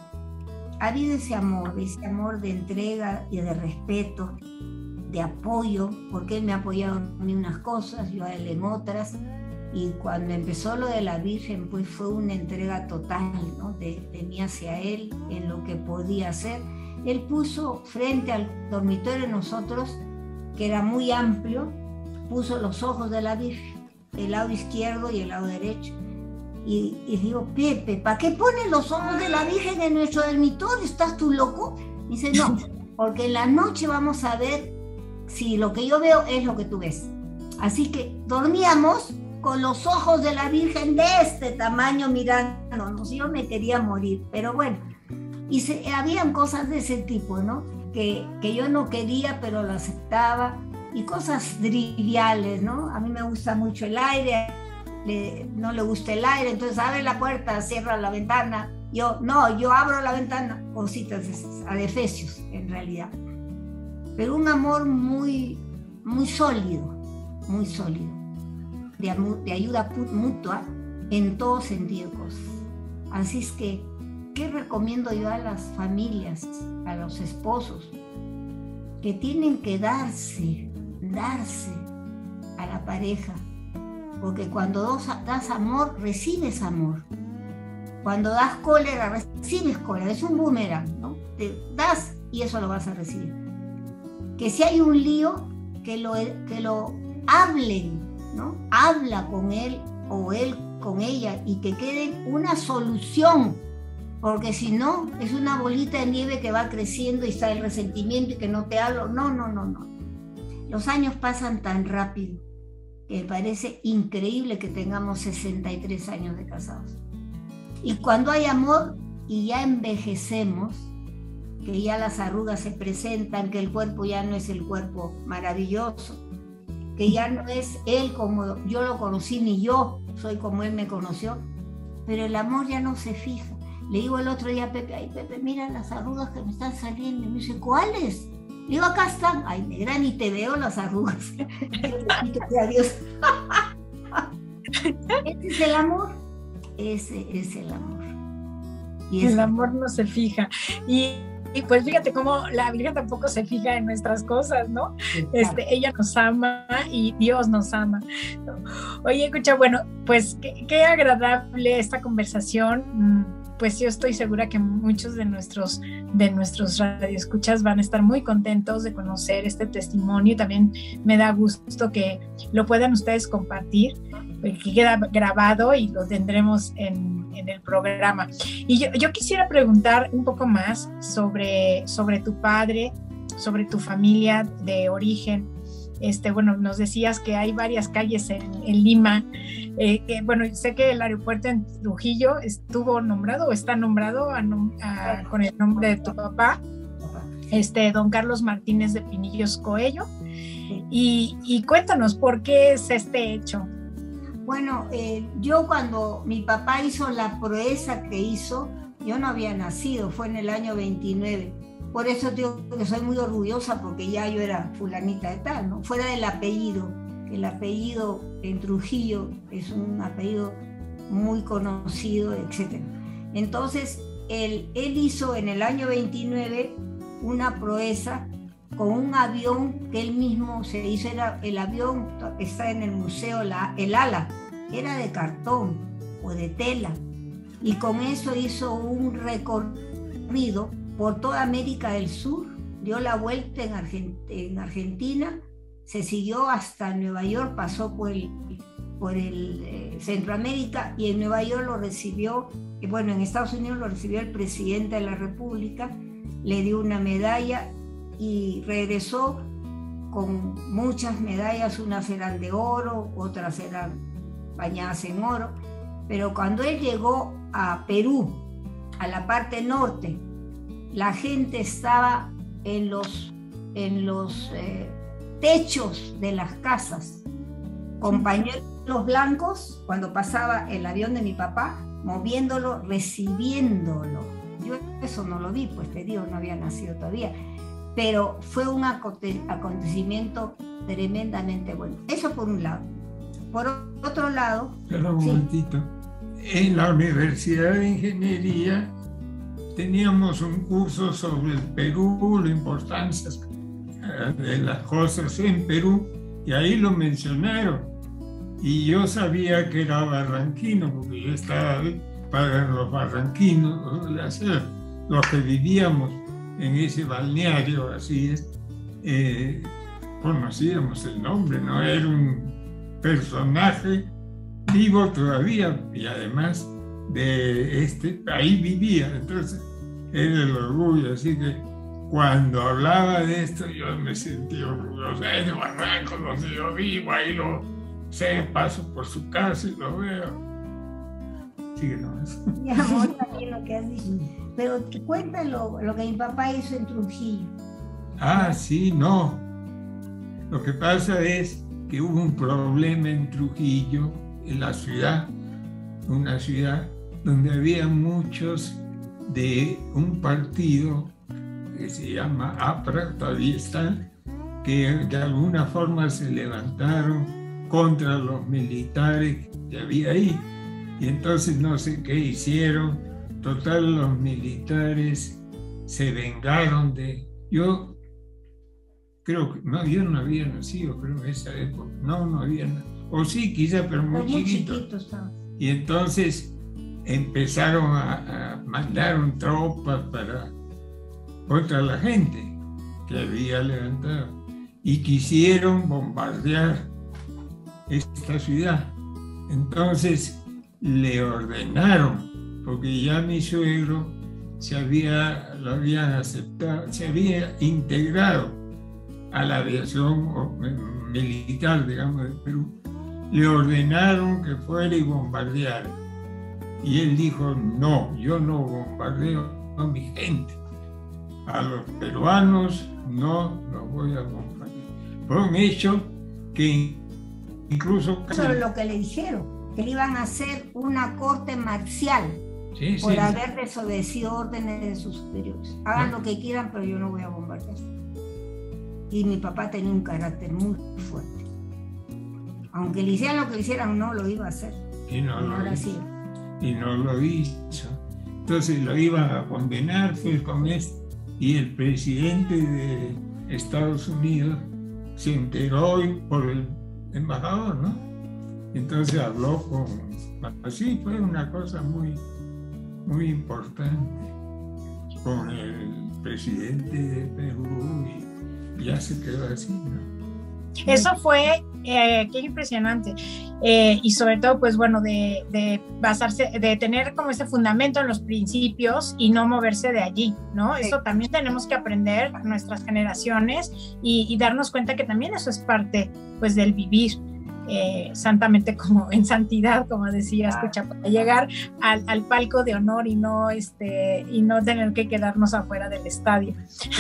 ha habido ese amor, ese amor de entrega y de respeto, de apoyo, porque él me ha apoyado en unas cosas, yo a él en otras. Y cuando empezó lo de la Virgen, pues fue una entrega total, ¿no? de, de mí hacia él, en lo que podía hacer. Él puso frente al dormitorio de nosotros, que era muy amplio, puso los ojos de la Virgen, el lado izquierdo y el lado derecho. Y, y digo, Pepe, ¿para qué pones los ojos de la Virgen en nuestro dormitorio? ¿Estás tú loco? Y dice, no, porque en la noche vamos a ver si lo que yo veo es lo que tú ves. Así que dormíamos con los ojos de la Virgen de este tamaño mirándonos. Yo me quería morir, pero bueno, y se, habían cosas de ese tipo, ¿no? Que, que yo no quería, pero lo aceptaba, y cosas triviales, ¿no? A mí me gusta mucho el aire, le, no le gusta el aire, entonces abre la puerta, cierra la ventana. Yo, no, yo abro la ventana, cositas esas, adefesios en realidad. Pero un amor muy, muy sólido, muy sólido. De, de ayuda mutua en todo sentido. Así es que, ¿qué recomiendo yo a las familias, a los esposos? Que tienen que darse, darse a la pareja, porque cuando das amor, recibes amor. Cuando das cólera, recibes cólera. Es un boomerang, ¿no? Te das y eso lo vas a recibir. Que si hay un lío, que lo, que lo hablen, ¿no? Habla con él o él con ella, y que quede una solución, porque si no es una bolita de nieve que va creciendo y está el resentimiento y que no te hablo. No, no, no, no. Los años pasan tan rápido que me parece increíble que tengamos sesenta y tres años de casados. Y cuando hay amor y ya envejecemos, que ya las arrugas se presentan, que el cuerpo ya no es el cuerpo maravilloso, que ya no es él como yo lo conocí, ni yo soy como él me conoció, pero el amor ya no se fija. Le digo el otro día a Pepe, ay Pepe, mira las arrugas que me están saliendo. Y me dice, ¿cuáles? Le digo, acá están. Ay, negra, ni te veo las arrugas. Adiós. Ese es el amor. Ese es el amor. Y el amor no se fija. Y Y pues fíjate cómo la Virgen tampoco se fija en nuestras cosas, ¿no? Este, ella nos ama y Dios nos ama. Oye, escucha, bueno, pues qué, qué agradable esta conversación. pues yo estoy segura que muchos de nuestros, de nuestros radioescuchas van a estar muy contentos de conocer este testimonio. También me da gusto que lo puedan ustedes compartir, que queda grabado y lo tendremos en, en el programa. Y yo, yo quisiera preguntar un poco más sobre, sobre tu padre, sobre tu familia de origen. Este, bueno, nos decías que hay varias calles en, en Lima. Eh, eh, bueno, sé que el aeropuerto en Trujillo estuvo nombrado o está nombrado a, a, con el nombre de tu papá, este, don Carlos Martínez de Pinillos Coello. Y, y cuéntanos, ¿por qué es este hecho? Bueno, eh, yo cuando mi papá hizo la proeza que hizo, yo no había nacido, fue en el año veintinueve. Por eso digo que soy muy orgullosa, porque ya yo era fulanita de tal, ¿no? Fuera del apellido, el apellido en Trujillo es un apellido muy conocido, etcétera. Entonces, él, él hizo en el año veintinueve una proeza con un avión que él mismo se hizo. Era, el avión está en el museo, la, el ala, era de cartón o de tela, y con eso hizo un recorrido por toda América del Sur, dio la vuelta en, Argent en Argentina, se siguió hasta Nueva York, pasó por el, por el eh, Centroamérica, y en Nueva York lo recibió, eh, bueno, en Estados Unidos lo recibió el presidente de la República, le dio una medalla y regresó con muchas medallas. Unas eran de oro, otras eran bañadas en oro, pero cuando él llegó a Perú, a la parte norte, la gente estaba en los, en los eh, techos de las casas, con pañuelos blancos, cuando pasaba el avión de mi papá, moviéndolo, recibiéndolo. Yo eso no lo vi, pues te digo, no había nacido todavía, pero fue un acontecimiento tremendamente bueno. Eso por un lado. Por otro lado... Pero un sí. momentito. En la Universidad de Ingeniería teníamos un curso sobre el Perú, la importancia de las cosas en Perú, y ahí lo mencionaron. Y yo sabía que era barranquino, porque yo estaba para los barranquinos, los que vivíamos en ese balneario, así es, eh, conocíamos el nombre, ¿no? Era un personaje vivo todavía, y además de este, ahí vivía, entonces era el orgullo. Así que cuando hablaba de esto yo me sentí orgulloso. Ese barranco donde yo vivo, ahí lo sé, paso por su casa y lo veo. Síguenos. Mi amor, también lo que has dicho. Pero cuéntalo, lo que mi papá hizo en Trujillo. Ah, sí, no. Lo que pasa es que hubo un problema en Trujillo, en la ciudad, una ciudad donde había muchos de un partido que se llama APRA, todavía están, que de alguna forma se levantaron contra los militares que había ahí. Y entonces no sé qué hicieron. Total, los militares se vengaron de... Yo creo que... No, yo no había nacido, creo, en esa época. No, no había nacido. O sí, quizá, pero muy, muy chiquito. chiquito y entonces empezaron a, a mandar tropas para, contra la gente que había levantado. Y quisieron bombardear esta ciudad. Entonces le ordenaron, porque ya mi suegro se había, lo habían aceptado, se había integrado a la aviación militar, digamos, de Perú. Le ordenaron que fuera y bombardeara. Y él dijo, no, yo no bombardeo a mi gente. A los peruanos no los voy a bombardear. Fue un hecho que incluso... Eso es lo que le dijeron, que le iban a hacer una corte marcial sí, por sí, haber desobedecido órdenes de sus superiores. Hagan sí. lo que quieran, pero yo no voy a bombardear. Y mi papá tenía un carácter muy fuerte. Aunque le hicieran lo que le hicieran, no lo iba a hacer. Y no, y lo, lo hizo. Y no lo hizo. Entonces lo iban a condenar, fue con esto. Y el presidente de Estados Unidos se enteró por el embajador, ¿no? Entonces habló con... Así fue una cosa muy, muy importante con el presidente de Perú y ya se quedó así, ¿no? Eso fue, eh, qué impresionante, eh, y sobre todo, pues bueno, de, de basarse, de tener como ese fundamento en los principios y no moverse de allí, ¿no? Sí. Eso también tenemos que aprender nuestras generaciones y, y darnos cuenta que también eso es parte, pues, del vivir eh, santamente, como en santidad, como decía, escucha, para llegar al, al palco de honor y no, este, y no tener que quedarnos afuera del estadio.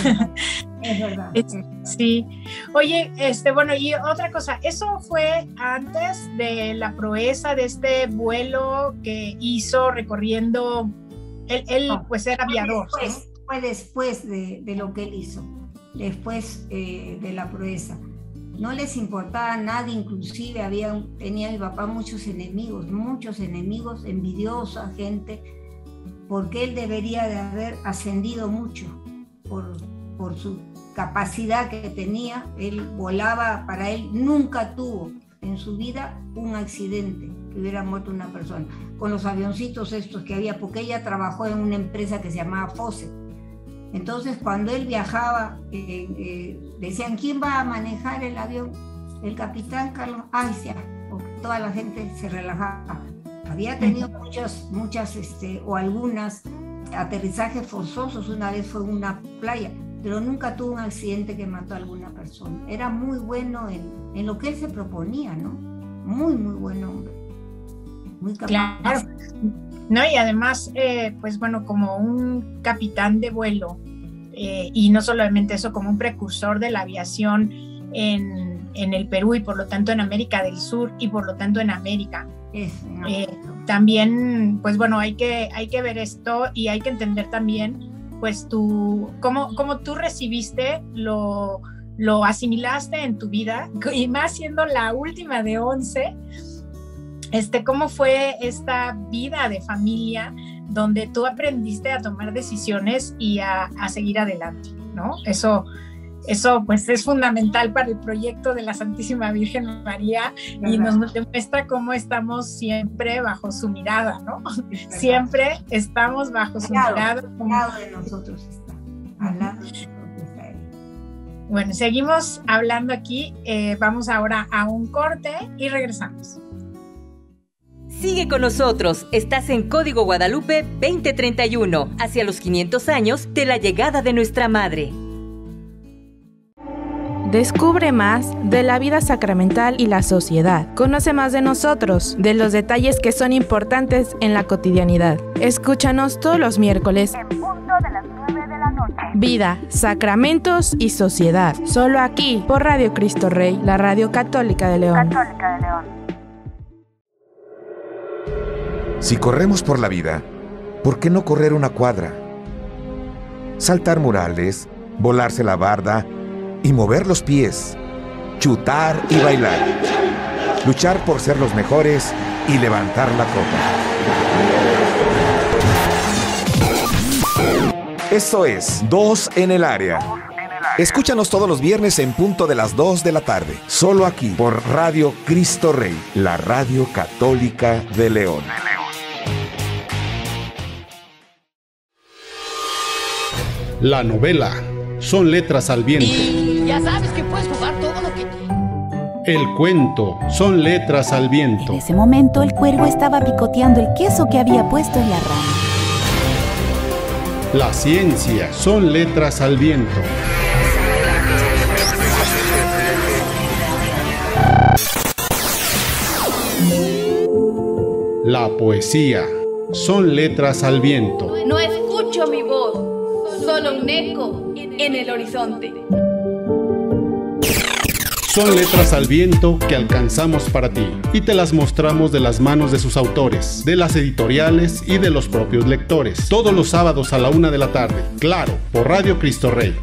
Es verdad. Es, sí. Oye, este, bueno, y otra cosa, ¿eso fue antes de la proeza de este vuelo que hizo recorriendo? Él, él No, pues era aviador. Fue ¿no? después, fue después de, de lo que él hizo, después eh, de la proeza. No les importaba nada, inclusive había, tenía mi papá muchos enemigos, muchos enemigos, envidiosa gente, porque él debería de haber ascendido mucho por, por su capacidad que tenía. Él volaba, para él nunca tuvo en su vida un accidente que hubiera muerto una persona, con los avioncitos estos que había, porque ella trabajó en una empresa que se llamaba Fosset. Entonces, cuando él viajaba, eh, eh, decían, ¿quién va a manejar el avión? El capitán Carlos. Ay, sí, porque toda la gente se relajaba. Había tenido muchas, muchas, este, o algunas aterrizajes forzosos. Una vez fue en una playa, pero nunca tuvo un accidente que mató a alguna persona. Era muy bueno en, en lo que él se proponía, ¿no? Muy, muy buen hombre. Muy capaz. Claro. No, y además, eh, pues bueno, como un capitán de vuelo, eh, y no solamente eso, como un precursor de la aviación en, en el Perú y por lo tanto en América del Sur y por lo tanto en América. Eso, no. Eh, también, pues bueno, hay que, hay que ver esto y hay que entender también, pues tú, cómo, cómo tú recibiste lo, lo asimilaste en tu vida, y más siendo la última de once. Este, ¿cómo fue esta vida de familia donde tú aprendiste a tomar decisiones y a, a seguir adelante, ¿no? Eso, eso pues es fundamental para el proyecto de la Santísima Virgen María y nos demuestra cómo estamos siempre bajo su mirada, ¿no? Siempre estamos bajo su al lado, mirada. Al lado de nosotros está, al lado de nosotros está él. Bueno, seguimos hablando aquí, eh, vamos ahora a un corte y regresamos. Sigue con nosotros, estás en Código Guadalupe veinte treinta y uno, hacia los quinientos años de la llegada de nuestra Madre. Descubre más de la vida sacramental y la sociedad. Conoce más de nosotros, de los detalles que son importantes en la cotidianidad. Escúchanos todos los miércoles en punto de las nueve de la noche. Vida, Sacramentos y Sociedad. Solo aquí, por Radio Cristo Rey, la radio católica de León. Católica de León. Si corremos por la vida, ¿por qué no correr una cuadra? Saltar murales, volarse la barda y mover los pies, chutar y bailar, luchar por ser los mejores y levantar la copa. Eso es Dos en el Área. Escúchanos todos los viernes en punto de las dos de la tarde, solo aquí por Radio Cristo Rey, la radio católica de León. La novela Son letras al viento. Y ya sabes que puedes jugar todo lo que... El cuento Son letras al viento. En ese momento el cuervo estaba picoteando el queso que había puesto en la rama. La ciencia Son letras al viento. La poesía Son letras al viento. No escucho mi voz. Solo un eco en el horizonte. Son letras al viento que alcanzamos para ti y te las mostramos de las manos de sus autores, de las editoriales y de los propios lectores. Todos los sábados a la una de la tarde, claro, por Radio Cristo Rey.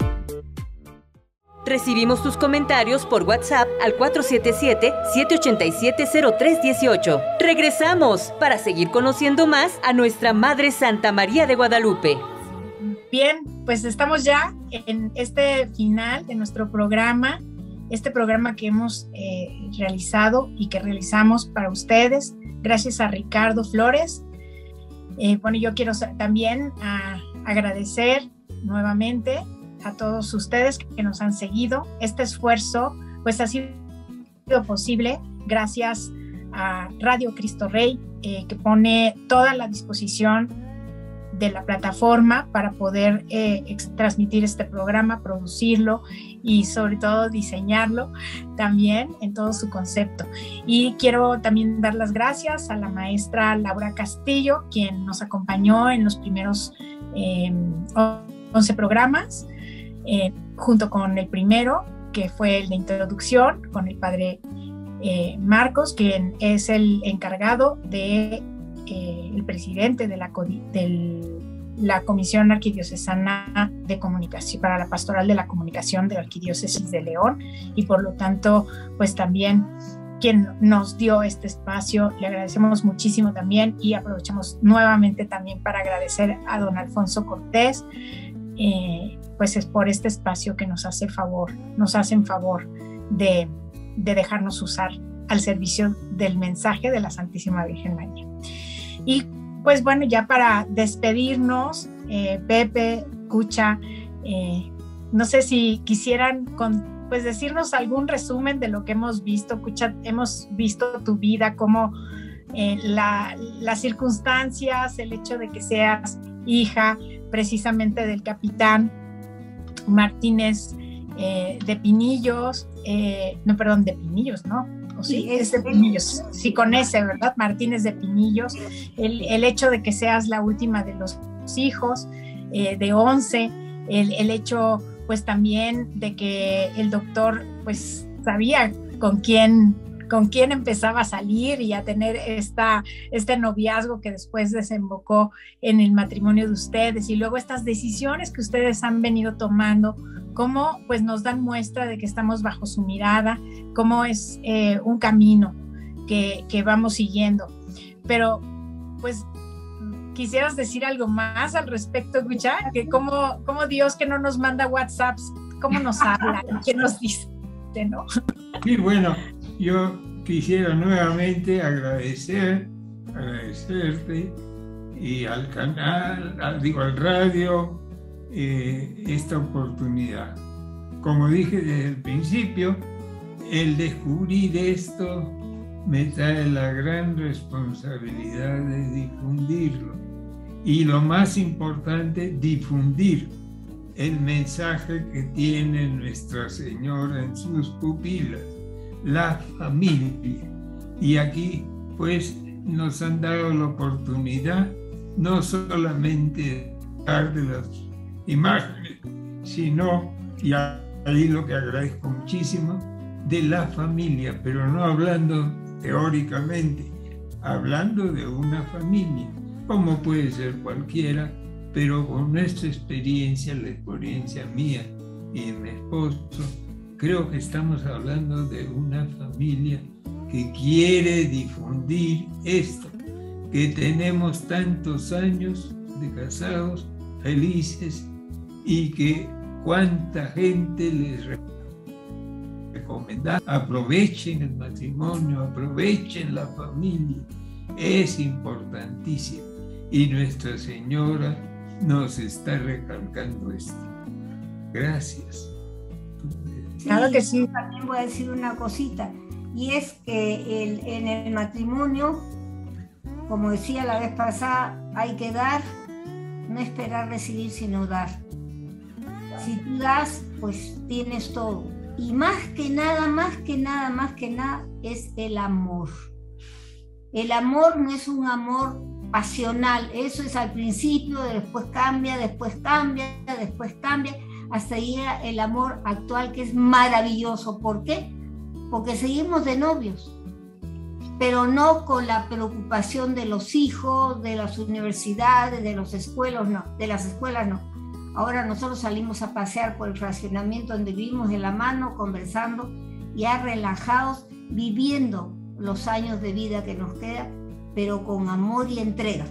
Recibimos tus comentarios por WhatsApp al cuatro siete siete, siete ocho siete, cero tres uno ocho. Regresamos para seguir conociendo más a nuestra Madre Santa María de Guadalupe. Bien, pues estamos ya en este final de nuestro programa, este programa que hemos eh, realizado y que realizamos para ustedes, gracias a Ricardo Flores. Eh, bueno, yo quiero también a, agradecer nuevamente a todos ustedes que nos han seguido. Este esfuerzo pues ha sido posible gracias a Radio Cristo Rey, eh, que pone toda la disposición de la plataforma para poder eh, transmitir este programa, producirlo y sobre todo diseñarlo también en todo su concepto. Y quiero también dar las gracias a la maestra Laura Castillo, quien nos acompañó en los primeros eh, once programas, eh, junto con el primero, que fue el de introducción, con el padre eh, Marcos, quien es el encargado de Eh, el presidente de la, de la Comisión Arquidiocesana de Comunicación para la Pastoral de la Comunicación de la Arquidiócesis de León, y por lo tanto pues también quien nos dio este espacio. Le agradecemos muchísimo también, y aprovechamos nuevamente también para agradecer a don Alfonso Cortés, eh, pues es por este espacio que nos hace favor, nos hacen favor de, de dejarnos usar al servicio del mensaje de la Santísima Virgen María. Y pues bueno, ya para despedirnos, eh, Pepe, Cucha, eh, no sé si quisieran con, pues decirnos algún resumen de lo que hemos visto. Cucha, hemos visto tu vida, cómo eh, la, las circunstancias, el hecho de que seas hija precisamente del capitán Martínez eh, de Pinillos, eh, no, perdón, de Pinillos, ¿no? Sí, es de Pinillos, sí, con ese, ¿verdad? Martínez de Pinillos, el, el hecho de que seas la última de los hijos, eh, de once, el, el hecho pues también de que el doctor pues sabía con quién, con quién empezaba a salir y a tener esta, este noviazgo que después desembocó en el matrimonio de ustedes, y luego estas decisiones que ustedes han venido tomando, cómo pues nos dan muestra de que estamos bajo su mirada, cómo es eh, un camino que, que vamos siguiendo. Pero pues quisieras decir algo más al respecto, Gucha, que cómo, cómo Dios que no nos manda WhatsApps, cómo nos habla, qué nos dice, ¿no? Sí, bueno, yo quisiera nuevamente agradecer, agradecerte y al canal, al, digo, al radio, Eh, esta oportunidad. Como dije desde el principio, el descubrir esto me trae la gran responsabilidad de difundirlo, y lo más importante, difundir el mensaje que tiene Nuestra Señora en sus pupilas, la familia. Y aquí pues nos han dado la oportunidad no solamente de las imágenes, sino, y ahí lo que agradezco muchísimo, de la familia, pero no hablando teóricamente, hablando de una familia, como puede ser cualquiera, pero con nuestra experiencia, la experiencia mía y de mi esposo, creo que estamos hablando de una familia que quiere difundir esto, que tenemos tantos años de casados, felices, y que cuánta gente les recomienda, aprovechen el matrimonio, aprovechen la familia, es importantísimo, y Nuestra Señora nos está recalcando esto. Gracias. Sí, claro que sí. También voy a decir una cosita, y es que el, en el matrimonio, como decía la vez pasada, hay que dar, no esperar recibir, sino dar. Si tú das, pues tienes todo. Y más que nada, más que nada, más que nada, es el amor. El amor no es un amor pasional, eso es al principio, después cambia, después cambia, después cambia, hasta llega el amor actual, que es maravilloso. ¿Por qué? Porque seguimos de novios, pero no con la preocupación de los hijos, de las universidades, de las escuelas, no, de las escuelas no. Ahora nosotros salimos a pasear por el fraccionamiento donde vivimos de la mano, conversando, ya relajados, viviendo los años de vida que nos quedan, pero con amor y entrega.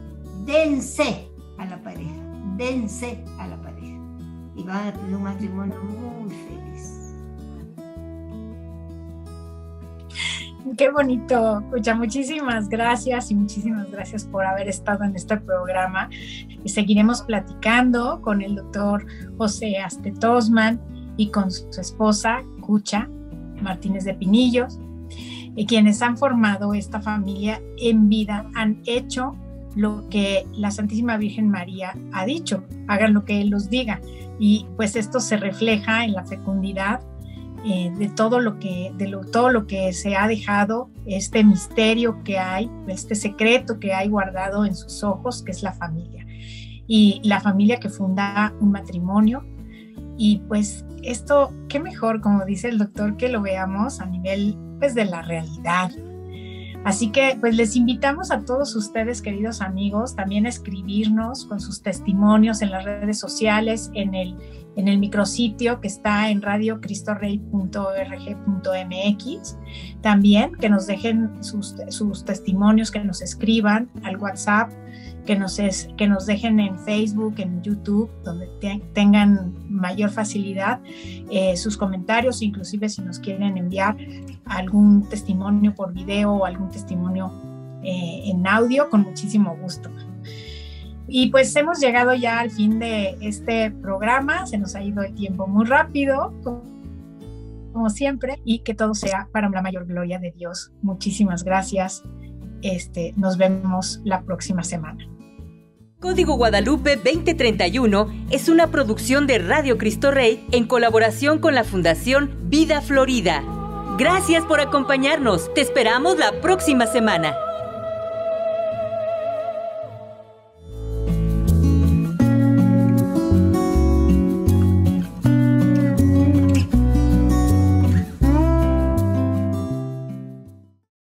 Dense a la pareja, dense a la pareja, y van a tener un matrimonio muy feliz. Qué bonito, Cucha, muchísimas gracias y muchísimas gracias por haber estado en este programa. Y seguiremos platicando con el doctor José Astet Osman y con su esposa, Cucha Martínez de Pinillos, y quienes han formado esta familia en vida, han hecho lo que la Santísima Virgen María ha dicho, hagan lo que Él los diga, y pues esto se refleja en la fecundidad eh, de todo lo que, de lo, todo lo que se ha dejado, este misterio que hay, este secreto que hay guardado en sus ojos, que es la familia, y la familia que funda un matrimonio. Y pues esto, qué mejor, como dice el doctor, que lo veamos a nivel pues de la realidad. Así que pues les invitamos a todos ustedes, queridos amigos, también a escribirnos con sus testimonios en las redes sociales, en el, en el micrositio que está en radio cristo rey punto org punto m x. También que nos dejen sus, sus testimonios, que nos escriban al WhatsApp, que nos, es, que nos dejen en Facebook, en YouTube, donde te, tengan mayor facilidad eh, sus comentarios, inclusive si nos quieren enviar algún testimonio por video o algún testimonio eh, en audio, con muchísimo gusto. Y pues hemos llegado ya al fin de este programa, se nos ha ido el tiempo muy rápido, como, como siempre, y que todo sea para la mayor gloria de Dios. Muchísimas gracias, este, nos vemos la próxima semana. Código Guadalupe veinte treinta y uno es una producción de Radio Cristo Rey en colaboración con la Fundación Vida Florida. Gracias por acompañarnos. Te esperamos la próxima semana.